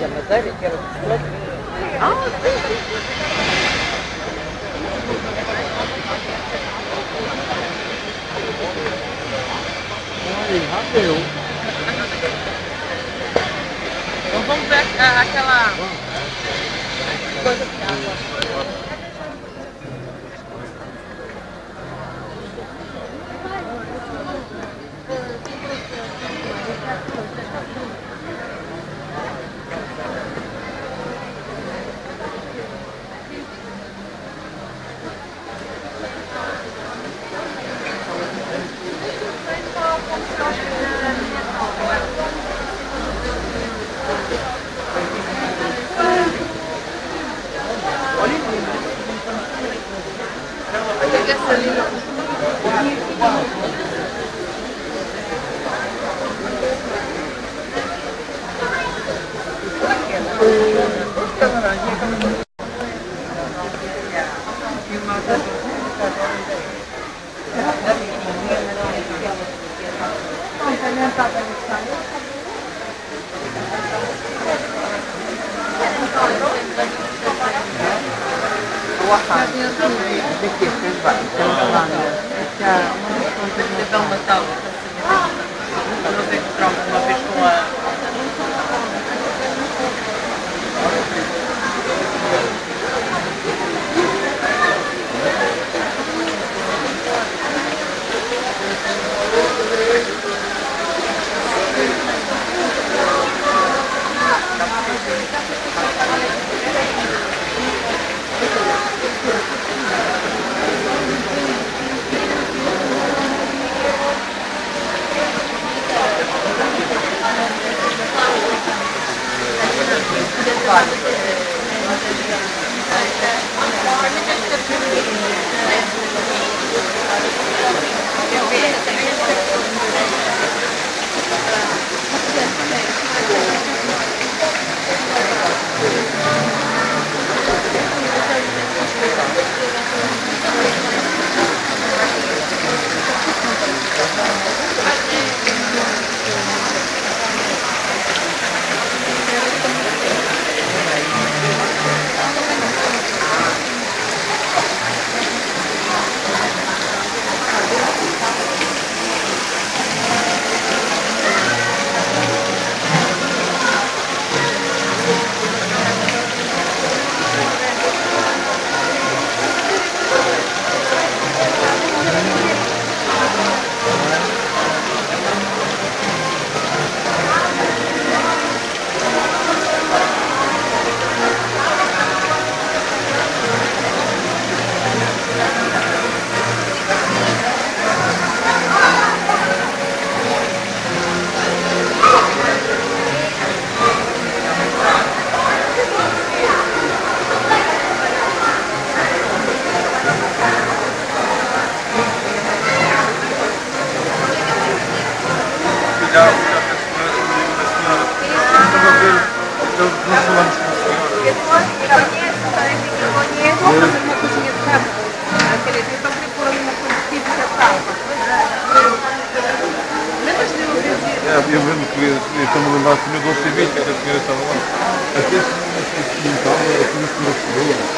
da Madeira, que era dos planos. Ah, sim, sim, sim. Olha, já deu. Então vamos ver aquela coisa de água. Então, uma tal. Eu não sei se troca uma vez com a. Eu mesmo que estou-me a lembrar que o meu doce e vinho, que a senhora estava lá. Até se não estava, eu tinha que me